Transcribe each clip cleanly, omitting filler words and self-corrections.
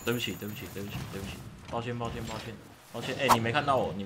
对不起，抱歉，哎、你没看到我，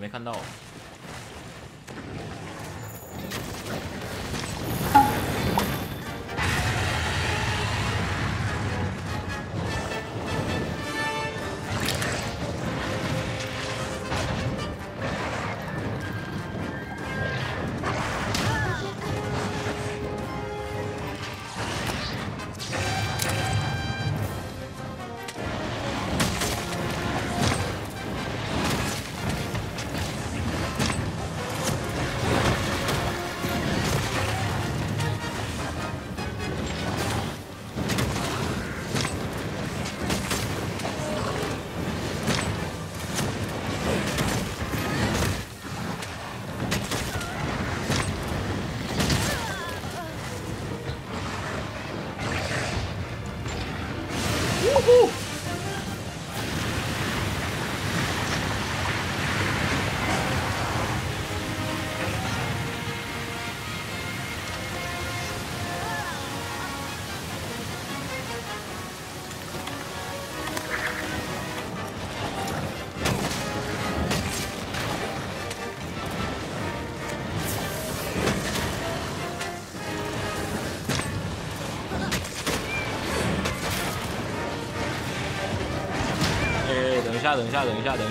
等一下，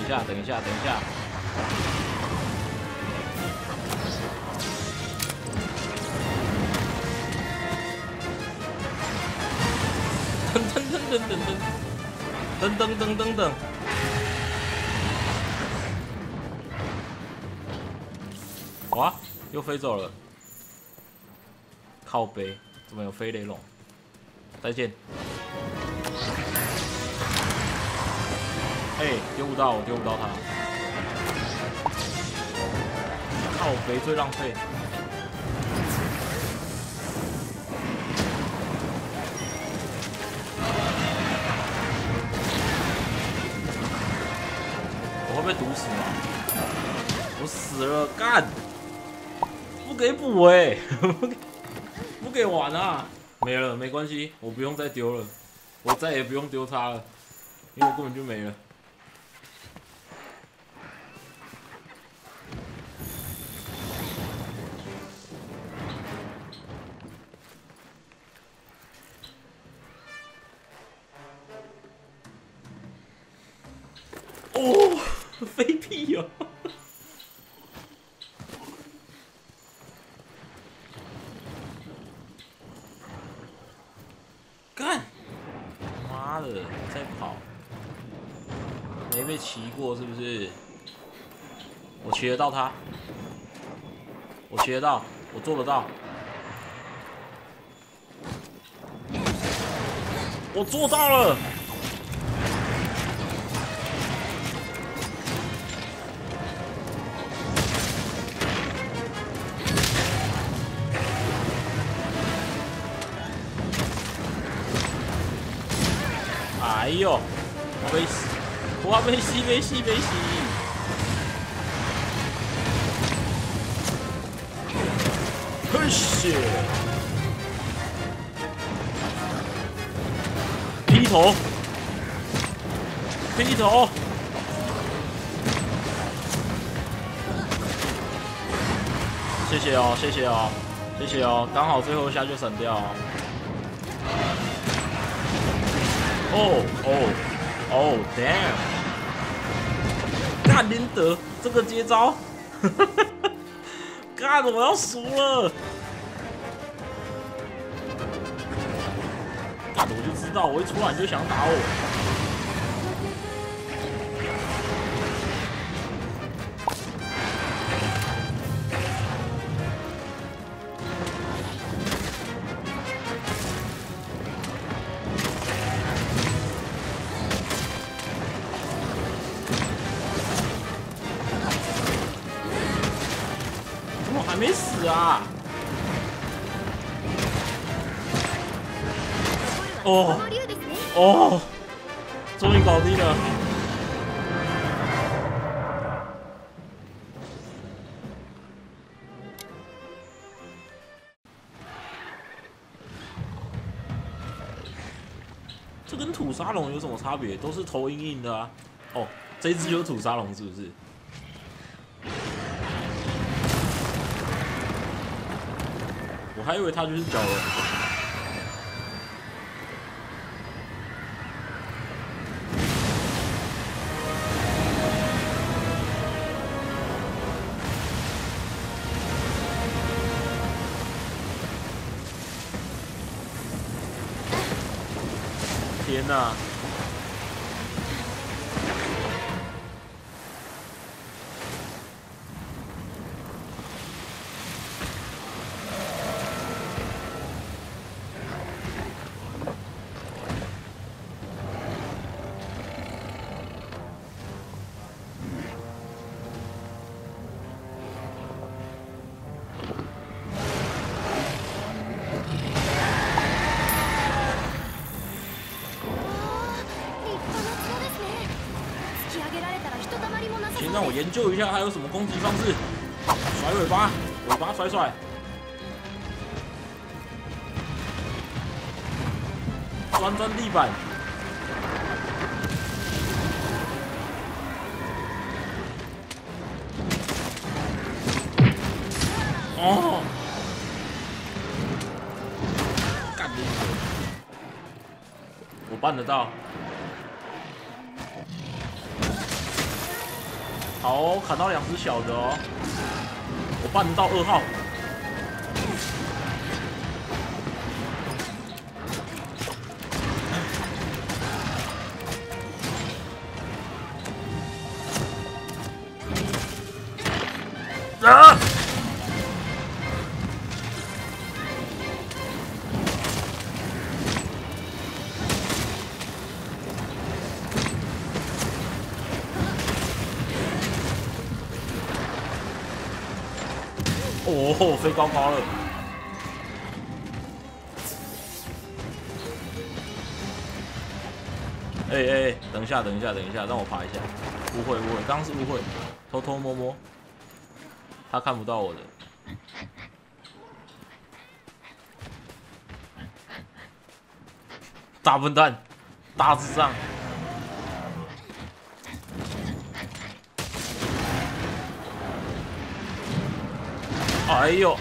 噔，哇，又飞走了，靠背，怎么有飞雷龙？再见。哎、丢不到，我丢不到他。靠背最浪费。我会被毒死吗？我死了，干！不给补哎、不给玩啊！没了，没关系，我不用再丢了，我再也不用丢它了，因为我根本就没了。哦，飞屁哦！干！妈的，再跑！没被骑过是不是？我骑得到他，我骑得到，我做得到，我做到了！哎呦，没死，我没死，没死，没死！嘿血！劈头！劈头！谢谢哦，谢谢哦，谢谢哦，刚好最后一下就闪掉哦。哦 ，damn！ 干林德这个接招，干我要输了！干我就知道，我一出来你就想打我。我还没死啊！哦，终于搞定了！ 这跟土沙龙有什么差别？都是头硬硬的啊。哦，这一只就是土沙龙是不是？我还以为它就是角龙。天哪！先让我研究一下还有什么攻击方式。甩尾巴，尾巴甩甩。钻钻地板。哦。干你！我办得到。好哦，砍到2只小的哦，我办得到2号。啊！哦，飞高高了！哎，等一下，让我爬一下。误会，刚刚是误会，偷偷摸摸，他看不到我的。大笨蛋，大智障！哎呦！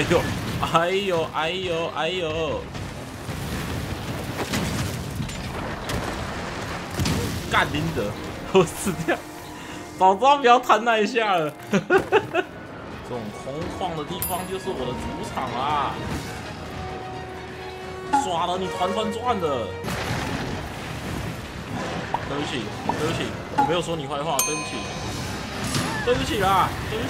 干林德，我死掉！早知道不要贪那一下了。这种空旷的地方就是我的主场啊！耍得你团团转的。对不起，我没有说你坏话，对不起啦！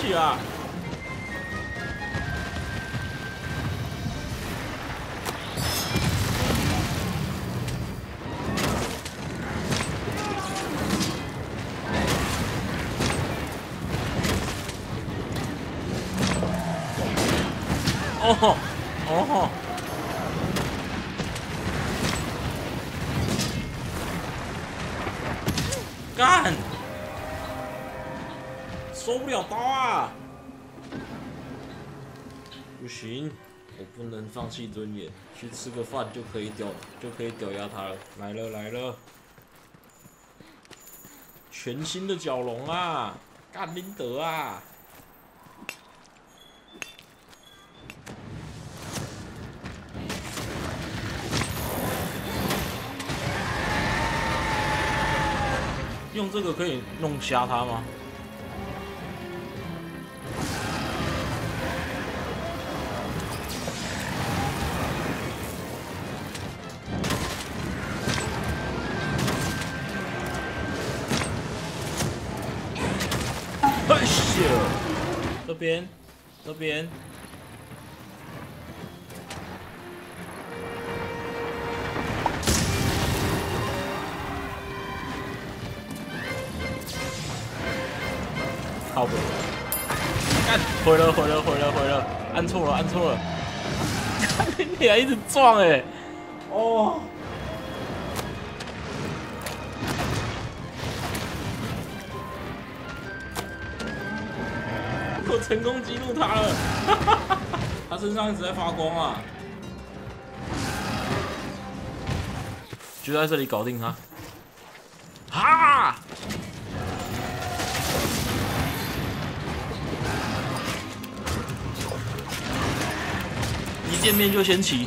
哦，干！收不了刀啊！不行，我不能放弃尊严，去吃个饭就可以屌压他了。来了！全新的角龙啊！干林德啊！用这个可以弄瞎他吗？哎呦，这边。靠北，干，毁了，按错了，你还一直撞哎，哦，我成功激怒他了，他身上一直在发光啊， 就在这里搞定他。哈！一见面就先骑。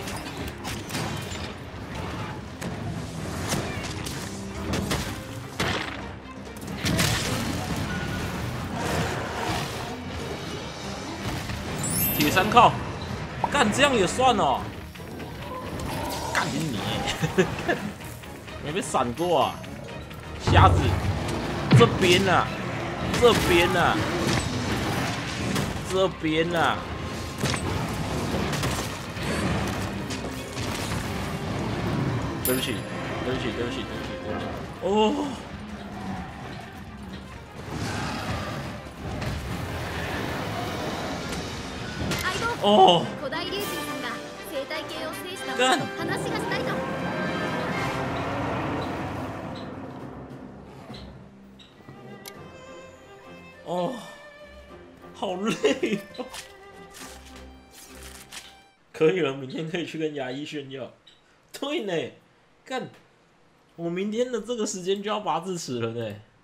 铁三靠，干这样也算哦？干你！没被闪过啊，瞎子！这边啊，这边啊，这边啊！对不起，对不起，对不起，对不起，对不起！哦。哦，干！哦，好累哦。可以了，明天可以去跟牙医炫耀。对呢，干！我明天的这个时间就要拔智齿了呢。